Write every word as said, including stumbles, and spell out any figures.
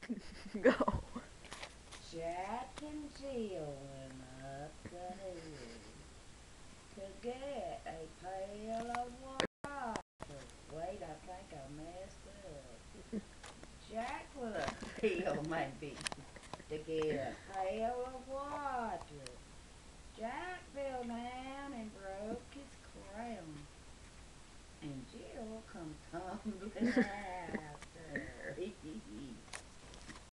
Go. Jack and Jill went up the hill to get a pail of water. Wait, I think I messed up. Jack with a pail, maybe, to get a pail of water. Jack fell down and broke his crown, and Jill come tumbling